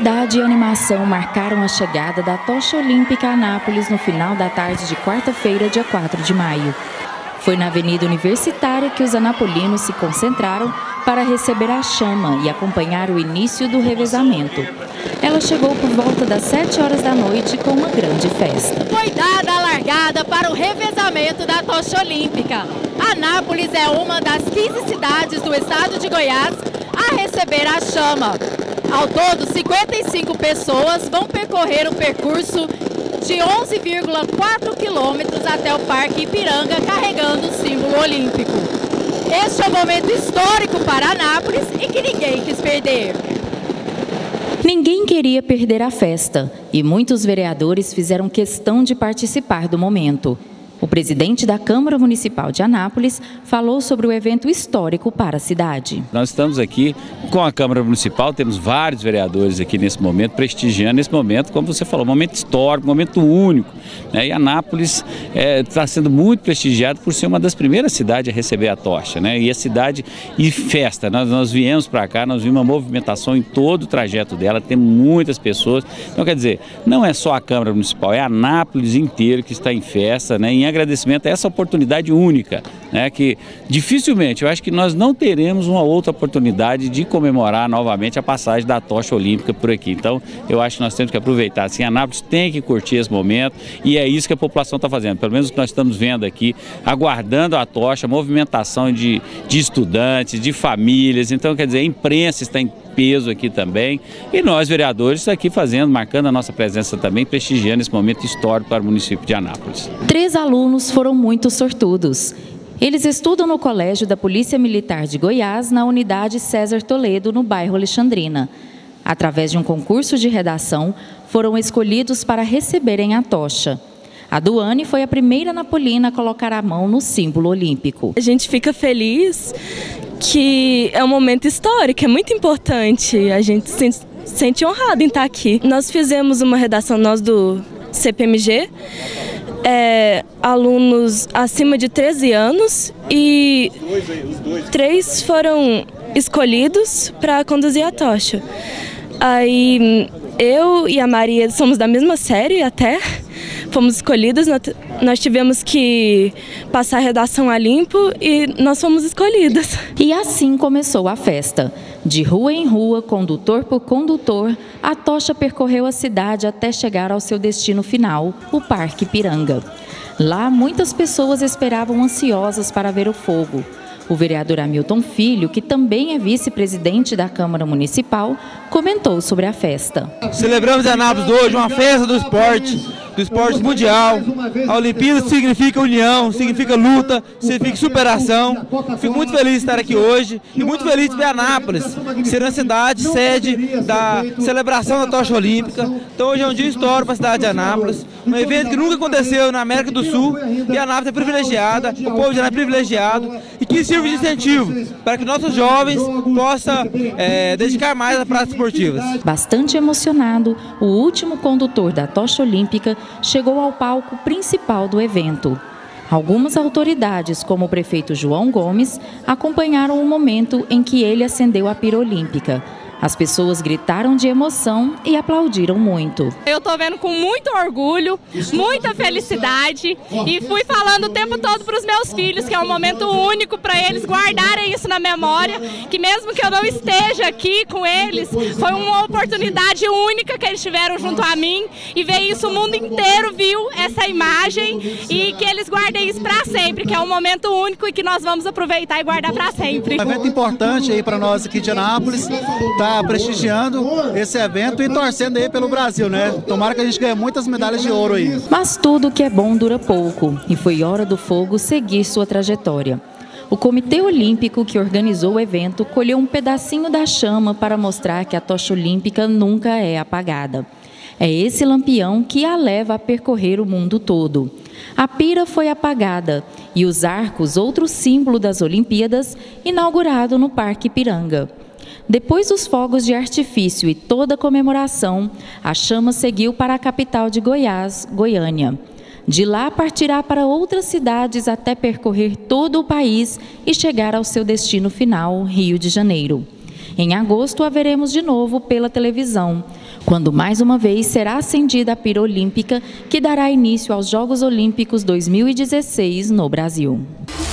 Solenidade e animação marcaram a chegada da tocha olímpica a Anápolis no final da tarde de quarta-feira, dia 4 de maio. Foi na Avenida Universitária que os anapolinos se concentraram para receber a chama e acompanhar o início do revezamento. Ela chegou por volta das 7 horas da noite com uma grande festa. Foi dada a largada para o revezamento da tocha olímpica. Anápolis é uma das 15 cidades do estado de Goiás a receber a chama. Ao todo, 55 pessoas vão percorrer o percurso de 11,4 quilômetros até o Parque Ipiranga, carregando o símbolo olímpico. Este é um momento histórico para Anápolis e que ninguém quis perder. Ninguém queria perder a festa e muitos vereadores fizeram questão de participar do momento. O presidente da Câmara Municipal de Anápolis falou sobre o evento histórico para a cidade. Nós estamos aqui com a Câmara Municipal, temos vários vereadores aqui nesse momento, prestigiando esse momento, como você falou, um momento histórico, um momento único, né? E Anápolis está sendo muito prestigiado por ser uma das primeiras cidades a receber a tocha, né? E a cidade e festa, nós viemos para cá, nós vimos uma movimentação em todo o trajeto dela, tem muitas pessoas. Então, quer dizer, não é só a Câmara Municipal, é Anápolis inteiro que está em festa, né? Em agradecimento a essa oportunidade única, né, que dificilmente, eu acho que nós não teremos uma outra oportunidade de comemorar novamente a passagem da tocha olímpica por aqui. Então, eu acho que nós temos que aproveitar, assim, Anápolis tem que curtir esse momento e é isso que a população está fazendo, pelo menos o que nós estamos vendo aqui, aguardando a tocha, movimentação de estudantes, de famílias. Então, quer dizer, a imprensa está em peso aqui também e nós, vereadores, aqui fazendo, marcando a nossa presença também, prestigiando esse momento histórico para o município de Anápolis. 3 alunos foram muito sortudos. Eles estudam no Colégio da Polícia Militar de Goiás, na unidade César Toledo, no bairro Alexandrina. Através de um concurso de redação, foram escolhidos para receberem a tocha. A Duane foi a primeira anapolina a colocar a mão no símbolo olímpico. A gente fica feliz que é um momento histórico, é muito importante, a gente se sente honrado em estar aqui. Nós fizemos uma redação, nós do CPMG, alunos acima de 13 anos e 3 foram escolhidos para conduzir a tocha. Aí eu e a Maria somos da mesma série até, fomos escolhidas, nós tivemos que passar a redação a limpo e nós fomos escolhidas. E assim começou a festa. De rua em rua, condutor por condutor, a tocha percorreu a cidade até chegar ao seu destino final, o Parque Ipiranga. Lá, muitas pessoas esperavam ansiosas para ver o fogo. O vereador Hamilton Filho, que também é vice-presidente da Câmara Municipal, comentou sobre a festa. Celebramos em Anápolis hoje uma festa do esporte mundial. A Olimpíada significa união, significa luta, significa superação. Fico muito feliz de estar aqui hoje e muito feliz de ver Anápolis ser uma cidade sede da celebração da tocha olímpica. Então hoje é um dia histórico para a cidade de Anápolis, um evento que nunca aconteceu na América do Sul e a Anápolis é privilegiada, o povo de Anápolis é privilegiado e que sirva de incentivo para que nossos jovens possam dedicar mais às práticas esportivas. Bastante emocionado, o último condutor da tocha olímpica chegou ao palco principal do evento. Algumas autoridades, como o prefeito João Gomes, acompanharam o momento em que ele acendeu a pira olímpica. As pessoas gritaram de emoção e aplaudiram muito. Eu estou vendo com muito orgulho, muita felicidade e fui falando o tempo todo para os meus filhos que é um momento único para eles guardarem isso na memória, que mesmo que eu não esteja aqui com eles, foi uma oportunidade única que eles tiveram junto a mim e ver isso, o mundo inteiro viu essa imagem e que eles guardem isso para sempre, que é um momento único e que nós vamos aproveitar e guardar para sempre. Um evento importante aí para nós aqui de Anápolis, prestigiando esse evento e torcendo aí pelo Brasil, né? Tomara que a gente ganhe muitas medalhas de ouro aí. Mas tudo que é bom dura pouco e foi hora do fogo seguir sua trajetória. O Comitê Olímpico que organizou o evento colheu um pedacinho da chama para mostrar que a tocha olímpica nunca é apagada. É esse lampião que a leva a percorrer o mundo todo. A pira foi apagada e os arcos, outro símbolo das Olimpíadas, inaugurado no Parque Ipiranga. Depois dos fogos de artifício e toda a comemoração, a chama seguiu para a capital de Goiás, Goiânia. De lá partirá para outras cidades até percorrer todo o país e chegar ao seu destino final, Rio de Janeiro. Em agosto, a veremos de novo pela televisão. quando mais uma vez será acendida a pira olímpica que dará início aos Jogos Olímpicos 2016 no Brasil.